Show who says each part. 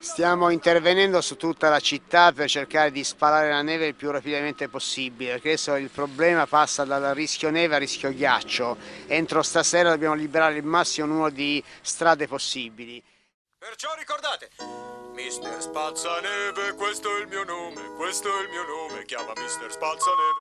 Speaker 1: Stiamo intervenendo su tutta la città per cercare di spalare la neve il più rapidamente possibile, perché adesso il problema passa dal rischio neve al rischio ghiaccio. Entro stasera dobbiamo liberare il massimo numero di strade possibili.
Speaker 2: Perciò ricordate, Mister Spazzaneve, questo è il mio nome, chiama Mister Spazzaneve.